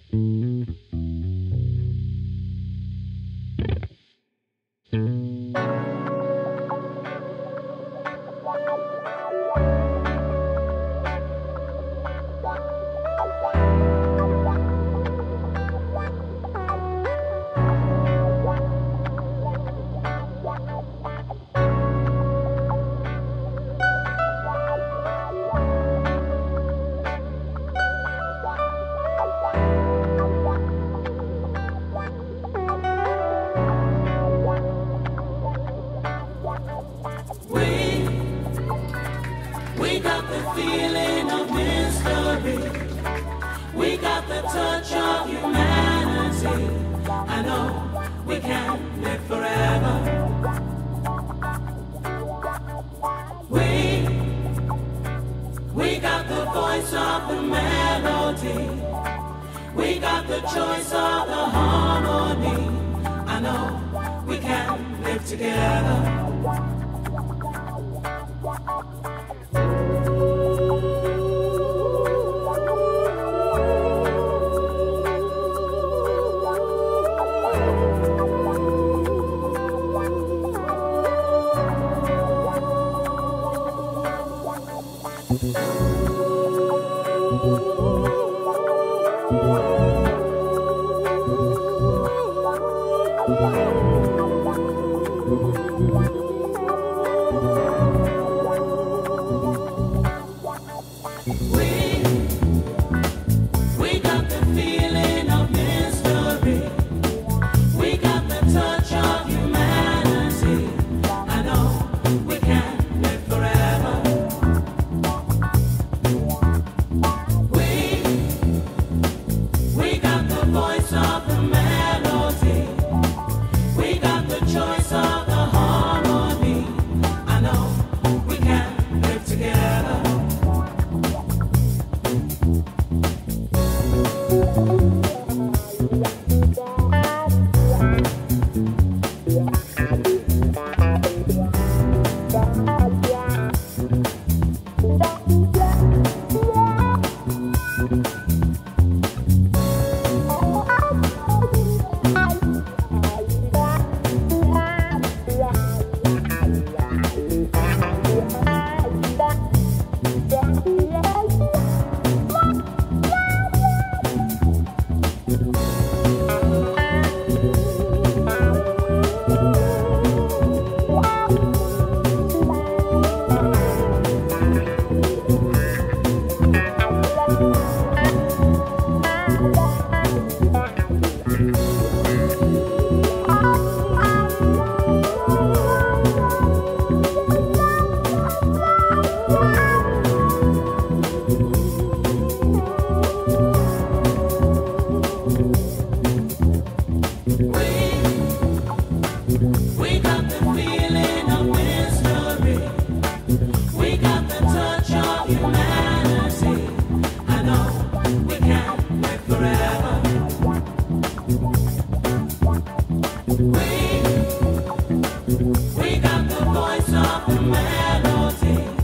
We got the feeling of mystery. We got the touch of humanity. I know we can live forever. We got the voice of the melody. We got the choice of the harmony. I know we can live together. We got the feeling of mystery. We got the touch of humanity. I know we can live forever. We got the voice of the melody. We got the choice of the harmony. I know we can live together. We got the feeling of mystery. We got the touch of humanity. I know we can live forever. We got the voice of the melody.